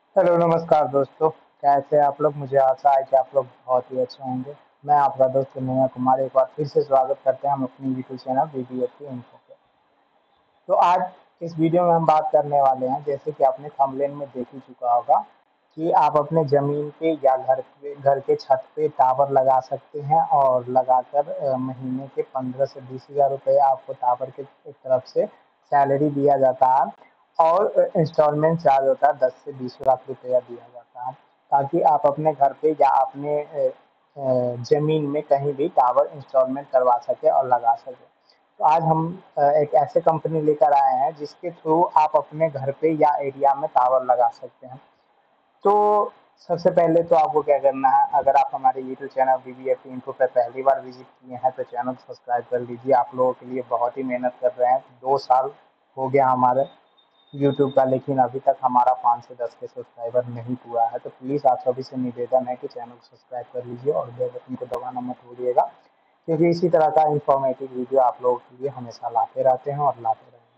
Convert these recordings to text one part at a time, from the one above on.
Hello नमस्कार दोस्तों। कैसे हैं आप लोग? मुझे आशा है कि आप लोग बहुत ही अच्छे होंगे। मैं आपका दोस्त कन्हैया कुमार एक बार फिर से स्वागत करते हैं हम अपनी यूट्यूब चैनल बीबीएफटी इन्फो पे। तो आज इस वीडियो में हम बात करने वाले हैं, जैसे कि आपने थंबनेल में देख ही चुका होगा, कि आप अपने ज़मीन पे या घर के छत पे टावर लगा सकते हैं और लगाकर महीने के 15 से 20 हज़ार रुपये आपको टावर के तरफ से सैलरी दिया जाता है और इंस्टॉलमेंट चार्ज होता है 10 से 20 लाख रुपया दिया जाता है, ताकि आप अपने घर पे या अपने ज़मीन में कहीं भी टावर इंस्टॉलमेंट करवा सके और लगा सके। तो आज हम एक ऐसे कंपनी लेकर आए हैं जिसके थ्रू आप अपने घर पे या एरिया में टावर लगा सकते हैं। तो सबसे पहले तो आपको क्या करना है, अगर आप हमारे यूट्यूब चैनल बीबीएफटी इन्फो पे पहली बार विजिट किए हैं तो चैनल सब्सक्राइब कर लीजिए। आप लोगों के लिए बहुत ही मेहनत कर रहे हैं। 2 साल हो गया हमारे यूट्यूब का, लेकिन अभी तक हमारा 5 से 10 के सब्सक्राइबर नहीं हुआ है। तो प्लीज़ आप सभी से निवेदन है कि चैनल को सब्सक्राइब कर लीजिए और बेल बटन को दबाना मत भूलिएगा, क्योंकि इसी तरह का इंफॉर्मेटिव वीडियो आप लोगों के लिए हमेशा लाते रहते हैं और लाते रहेंगे।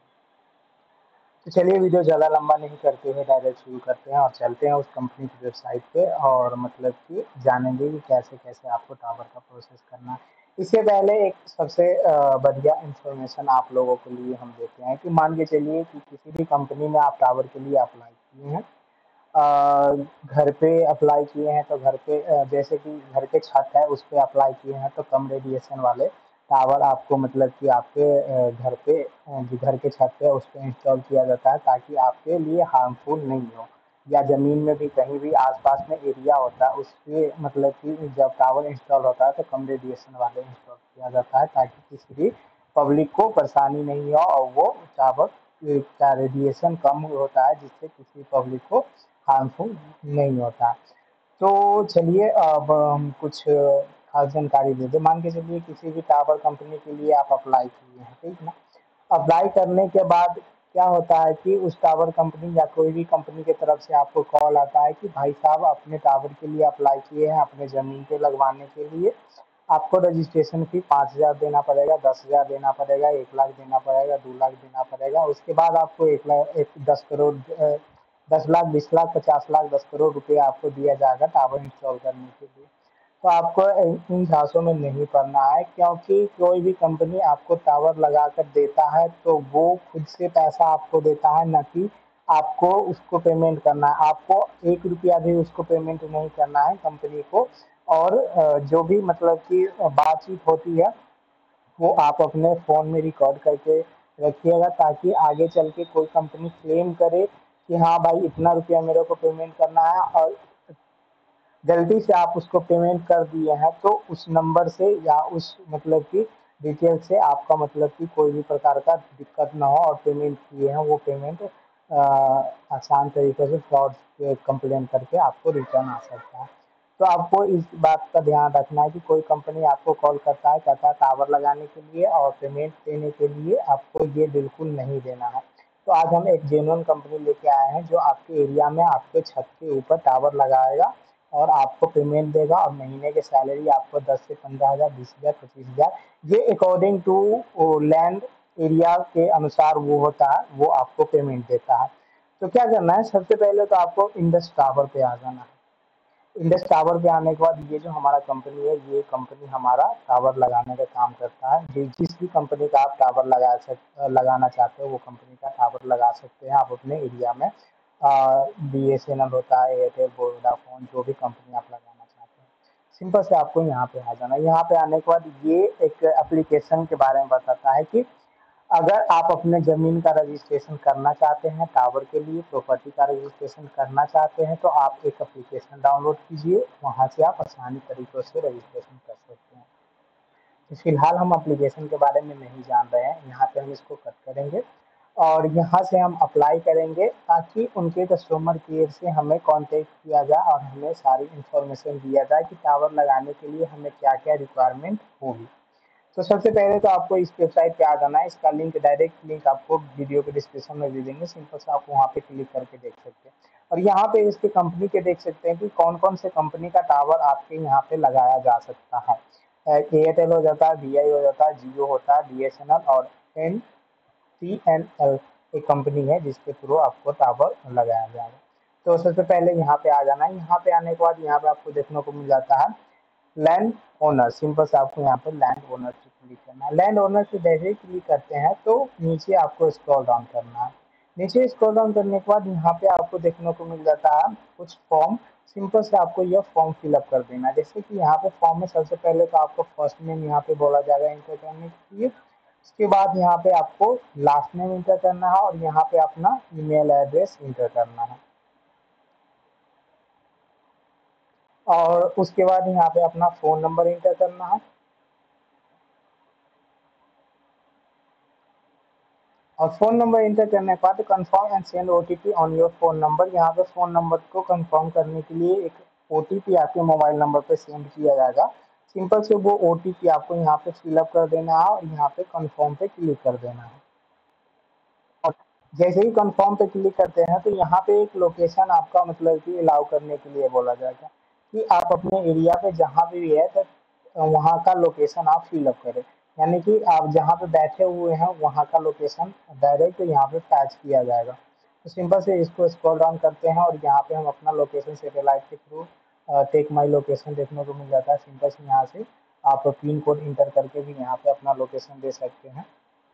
तो चलिए वीडियो ज़्यादा लंबा नहीं करते हुए डायरेक्ट शुरू करते हैं और चलते हैं उस कंपनी की वेबसाइट पे और मतलब कि जानेंगे कि कैसे कैसे आपको टावर का प्रोसेस करना है। इससे पहले एक सबसे बढ़िया इंफॉर्मेशन आप लोगों के लिए हम देते हैं कि मान के चलिए कि किसी भी कंपनी में आप टावर के लिए अप्लाई किए हैं। घर पे अप्लाई किए हैं तो घर पे जैसे कि घर के छत है उस पे अप्लाई किए हैं तो कम रेडिएशन वाले टावर आपको मतलब कि आपके घर पे जो घर के छत पे उस पे इंस्टॉल किया जाता है, ताकि आपके लिए हार्मफुल नहीं हो। या ज़मीन में भी कहीं भी आसपास में एरिया होता है उस पे मतलब कि जब टावर इंस्टॉल होता है तो कम रेडिएशन वाले इंस्टॉल किया जाता है, ताकि किसी भी पब्लिक को परेशानी नहीं हो और वो टावर का रेडिएशन कम होता है जिससे किसी पब्लिक को हार्मफुल नहीं होता। तो चलिए अब हम कुछ खास जानकारी दे दें। मान के चलिए किसी भी टावर कंपनी के लिए आप अप्लाई किए हैं, ठीक ना? अप्लाई करने के बाद क्या होता है कि उस टावर कंपनी या कोई भी कंपनी की तरफ से आपको कॉल आता है कि भाई साहब अपने टावर के लिए अप्लाई किए हैं, अपने ज़मीन पे लगवाने के लिए आपको रजिस्ट्रेशन फी 5,000 देना पड़ेगा, 10,000 देना पड़ेगा, 1 लाख देना पड़ेगा, 2 लाख देना पड़ेगा। उसके बाद आपको 1 लाख 10 करोड़ 10 लाख 20 लाख 50 लाख 10 करोड़ रुपया आपको दिया जाएगा टावर इंस्टॉल करने के लिए। तो आपको इन झांसों में नहीं पड़ना है, क्योंकि कोई भी कंपनी आपको टावर लगा कर देता है तो वो खुद से पैसा आपको देता है, न कि आपको उसको पेमेंट करना है। आपको 1 रुपया भी उसको पेमेंट नहीं करना है कंपनी को। और जो भी मतलब कि बातचीत होती है वो आप अपने फ़ोन में रिकॉर्ड करके रखिएगा, ताकि आगे चल के कोई कंपनी क्लेम करे कि हाँ भाई इतना रुपया मेरे को पेमेंट करना है और गलती से आप उसको पेमेंट कर दिए हैं, तो उस नंबर से या उस मतलब की डिटेल से आपका मतलब कि कोई भी प्रकार का दिक्कत ना हो और पेमेंट किए हैं वो पेमेंट आसान तरीके से फ्रॉड कंप्लेन करके आपको रिटर्न आ सकता है। तो आपको इस बात का ध्यान रखना है कि कोई कंपनी आपको कॉल करता है, कहता है टावर लगाने के लिए और पेमेंट देने के लिए, आपको ये बिल्कुल नहीं देना है। तो आज हम एक जेन्युइन कंपनी लेके आए हैं जो आपके एरिया में आपके छत के ऊपर टावर लगाएगा और आपको पेमेंट देगा और महीने की सैलरी आपको 10 से 15 हज़ार, 20 हज़ार, 25 हज़ार, ये अकॉर्डिंग टू लैंड एरिया के अनुसार वो होता है, वो आपको पेमेंट देता है। तो क्या करना है, सबसे पहले तो आपको इंडस टावर पे आ जाना है। इंडस टावर पे आने के बाद ये जो हमारा कंपनी है, ये कंपनी हमारा टावर लगाने का काम करता है। जिस भी कंपनी का आप टावर लगाना चाहते हो वो कंपनी का टावर लगा सकते हैं आप अपने एरिया में। BSNL होता है, एयरटेल, वोडाफोन, जो भी कंपनी आप लगाना चाहते हैं। सिंपल से आपको यहाँ पे आ जाना है। यहाँ पे आने के बाद ये एक एप्लीकेशन के बारे में बताता है कि अगर आप अपने ज़मीन का रजिस्ट्रेशन करना चाहते हैं टावर के लिए, प्रॉपर्टी का रजिस्ट्रेशन करना चाहते हैं, तो आप एक एप्लीकेशन डाउनलोड कीजिए, वहाँ से आप आसानी तरीक़ों से रजिस्ट्रेशन कर सकते हैं। तो फिलहाल हम एप्लीकेशन के बारे में नहीं जान रहे हैं, यहाँ पे हम इसको कट करेंगे और यहाँ से हम अप्लाई करेंगे, ताकि उनके कस्टमर केयर से हमें कांटेक्ट किया जाए और हमें सारी इन्फॉर्मेशन दिया जाए कि टावर लगाने के लिए हमें क्या-क्या रिक्वायरमेंट होगी। तो सबसे पहले तो आपको इस वेबसाइट पे आ जाना है। इसका लिंक, डायरेक्ट लिंक आपको वीडियो के डिस्क्रिप्शन में दे देंगे। सिंपल से आप वहाँ पे क्लिक करके देख सकते हैं और यहाँ पे इसके कंपनी के देख सकते हैं कि कौन-कौन से कंपनी का टावर आपके यहाँ पे लगाया जा सकता है। एयरटेल हो जाता है, वीआई हो जाता है, जियो होता है, बीएसएनएल और एमटीएनएल एक कंपनी है जिसके थ्रू आपको टावर लगाया जाएगा। तो सबसे पहले यहाँ पे आ जाना है। यहाँ पे आने के बाद यहाँ पे आपको देखने को मिल जाता है लैंड ओनर। सिंपल से आपको यहाँ पे लैंड ओनर पे क्लिक करना है। लैंड ओनर पे जैसे ही क्लिक करते हैं तो नीचे आपको स्क्रॉल डाउन करना है। नीचे स्क्रॉल डाउन करने के बाद यहाँ पे आपको देखने को मिल जाता है कुछ फॉर्म। सिंपल से आपको यह फॉर्म फिलअप कर देना है। जैसे कि यहाँ पे फॉर्म में सबसे पहले तो आपको फर्स्ट नेम यहाँ पे बोला जाएगा इंटर करने के लिए। उसके बाद यहाँ पे आपको लास्ट नेम इंटर करना है और यहाँ पे अपना ईमेल एड्रेस इंटर करना है। और उसके बाद यहाँ पे अपना फ़ोन नंबर इंटर करना है। और फ़ोन नंबर इंटर करने के बाद confirm and send OTP on your phone number. यहाँ पे फ़ोन नंबर को कंफर्म करने के लिए एक ओटीपी आपके मोबाइल नंबर पे सेंड किया जाएगा। सिंपल से वो ओटीपी आपको यहाँ पे फिलअप कर देना है और यहाँ पे कंफर्म पे क्लिक कर देना है। और जैसे ही कंफर्म पे क्लिक करते हैं तो यहाँ पे एक लोकेशन आपका मतलब कि अलाउ करने के लिए बोला जाएगा कि आप अपने एरिया पे जहाँ भी है तो वहाँ का लोकेशन आप फिलअप करें। यानी कि आप जहाँ पे बैठे हुए हैं वहाँ का लोकेशन डायरेक्ट यहाँ पे पैच किया जाएगा। तो सिंपल से इसको स्क्रॉल डाउन करते हैं और यहाँ पे हम अपना लोकेशन सैटेलाइट के थ्रू टेक माई लोकेशन देखने को मिल जाता है। सिंपल से यहाँ से आप पिन कोड इंटर करके भी यहाँ पे अपना लोकेशन दे सकते हैं।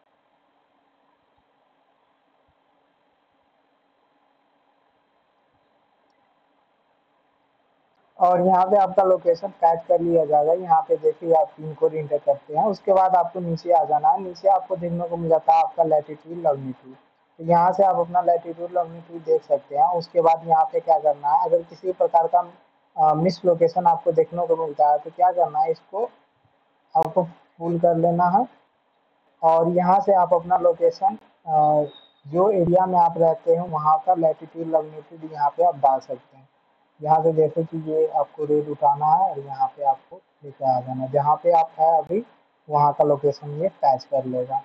और यहाँ पे आपका लोकेशन पैच कर लिया जाएगा। यहाँ पे देखिए आप पिन कोड इंटर करते हैं। उसके बाद आपको नीचे आ जाना है। नीचे आपको देखने को मिल जाता है आपका लैटिट्यूड लॉन्गिट्यूड। तो यहाँ से आप अपना लैटिट्यूड लॉन्गिट्यूड देख सकते हैं। उसके बाद यहाँ पे क्या करना है, अगर किसी प्रकार का मिस लोकेशन आपको देखने को मिलता है तो क्या करना है, इसको आपको फुल कर लेना है। और यहाँ से आप अपना लोकेशन जो एरिया में आप रहते हैं वहाँ का लैटिट्यूड लॉन्गिट्यूड यहाँ पे आप डाल सकते हैं। यहाँ पे जैसे कि ये आपको रेड उठाना है और यहाँ पे आपको लेके आ जाना है। जहाँ पे आप है अभी वहाँ का लोकेशन ये पैच कर लेगा।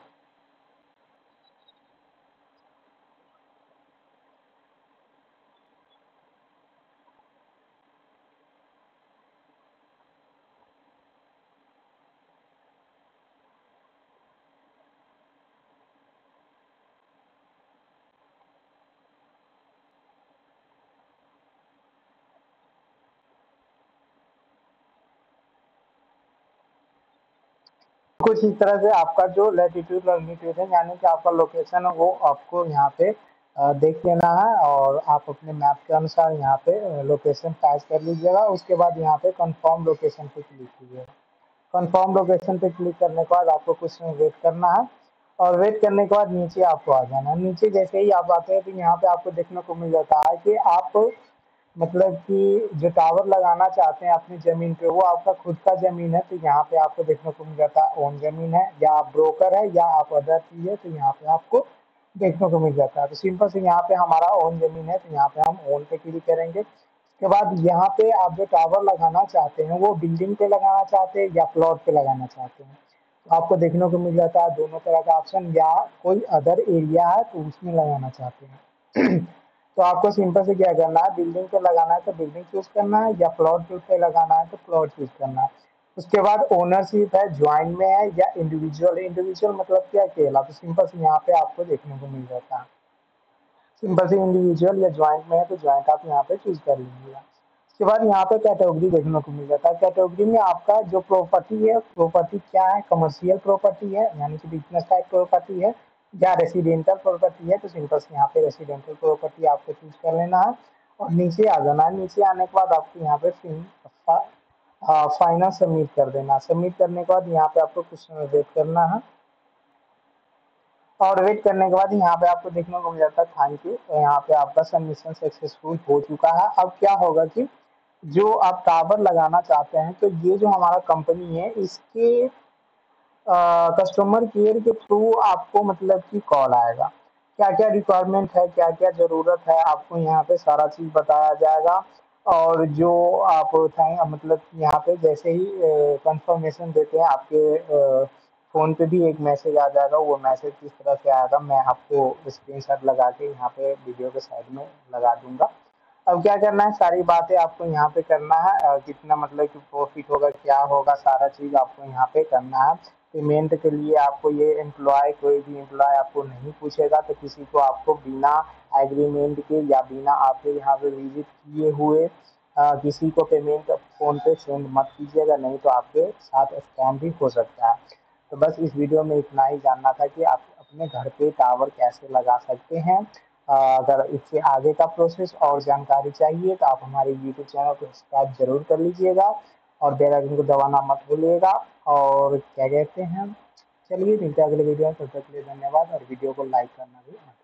कुछ इस तरह से आपका जो लैटिट्यूड लॉन्गिट्यूड है यानी कि आपका लोकेशन है वो आपको यहाँ पे देख लेना है। और आप अपने मैप के अनुसार यहाँ पे लोकेशन पैच कर लीजिएगा। उसके बाद यहाँ पे कंफर्म लोकेशन पे क्लिक कीजिएगा। कंफर्म लोकेशन पे क्लिक करने के बाद आपको कुछ समय वेट करना है। और वेट करने के बाद नीचे आपको आ जाना है। नीचे जैसे ही आप आते हैं तो यहाँ पे आपको देखने को मिल जाता है कि आप मतलब कि जो टावर लगाना चाहते हैं अपनी ज़मीन पे वो आपका खुद का ज़मीन है तो यहाँ पे आपको देखने को मिल जाता है ओन ज़मीन है, या आप ब्रोकर है या आप अदर चीज़ है तो यहाँ पे आपको देखने को मिल जाता है। तो सिंपल से यहाँ पे हमारा ओन ज़मीन है तो यहाँ पे हम ओन पे क्लिक करेंगे। उसके बाद यहाँ पे आप जो टावर लगाना चाहते हैं वो बिल्डिंग पे लगाना चाहते हैं या प्लॉट पे लगाना चाहते हैं तो आपको देखने को मिल जाता है दोनों तरह का ऑप्शन। या कोई अदर एरिया है तो उसमें लगाना चाहते हैं तो आपको सिंपल से क्या करना है, बिल्डिंग पे लगाना है तो बिल्डिंग चूज करना है या प्लॉट पे लगाना है तो प्लॉट चूज करना है। उसके बाद ओनरशिप है ज्वाइंट में है या इंडिविजुअल है। इंडिविजुअल मतलब क्या, अकेला। तो सिंपल से यहाँ पे आपको देखने को मिल जाता है। सिंपल से इंडिविजुअल या ज्वाइंट में है तो ज्वाइंट आप यहाँ पे चूज कर लीजिएगा। उसके बाद यहाँ पे कैटेगरी देखने को मिल जाता है। कैटेगरी में आपका जो प्रॉपर्टी है, प्रॉपर्टी क्या है, कमर्शियल प्रॉपर्टी है यानी कि बिजनेस टाइप प्रॉपर्टी है या रेसिडेंटल प्रॉपर्टी है। तो सिंपल से यहाँ पे रेसिडेंटल प्रॉपर्टी आपको चूज कर लेना है और नीचे आ जाना है। नीचे आने के बाद आपको यहाँ पे फाइनल सबमिट कर देना। सबमिट करने के बाद यहाँ पे आपको कुछ समय वेट करना है। और वेट करने के बाद यहाँ पे आपको देखने को मिल जाता है थैंक यू। तो यहाँ पे आपका सबमिशन सक्सेसफुल हो चुका है। अब क्या होगा कि जो आप टावर लगाना चाहते हैं तो ये जो हमारा कंपनी है इसके कस्टमर केयर के थ्रू आपको मतलब कि कॉल आएगा। क्या क्या रिक्वायरमेंट है, क्या क्या ज़रूरत है, आपको यहाँ पे सारा चीज़ बताया जाएगा। और जो आप मतलब कि यहाँ पे जैसे ही कंफर्मेशन देते हैं आपके फ़ोन पे भी एक मैसेज आ जाएगा। वो मैसेज किस तरह से आएगा मैं आपको स्क्रीनशॉट लगा के यहाँ पे वीडियो के साइड में लगा दूंगा। अब क्या करना है, सारी बातें आपको यहाँ पे करना है। कितना मतलब कि प्रॉफिट होगा, क्या होगा, सारा चीज़ आपको यहाँ पे करना है। पेमेंट के लिए आपको ये एम्प्लॉय, कोई भी एम्प्लॉय आपको नहीं पूछेगा, तो किसी को आपको बिना एग्रीमेंट के या बिना आपके यहाँ पे विजिट किए हुए किसी को पेमेंट फ़ोन पे सेंड मत कीजिएगा, नहीं तो आपके साथ स्कैम भी हो सकता है। तो बस इस वीडियो में इतना ही जानना था कि आप अपने घर पे टावर कैसे लगा सकते हैं। अगर इससे आगे का प्रोसेस और जानकारी चाहिए तो आप हमारे यूट्यूब चैनल को सब्सक्राइब जरूर कर लीजिएगा और बेल आइकन को दबाना मत भूलिएगा। और क्या कहते हैं, चलिए मिलते हैं अगले वीडियो में, तब तक के लिए धन्यवाद और वीडियो को लाइक करना भी मत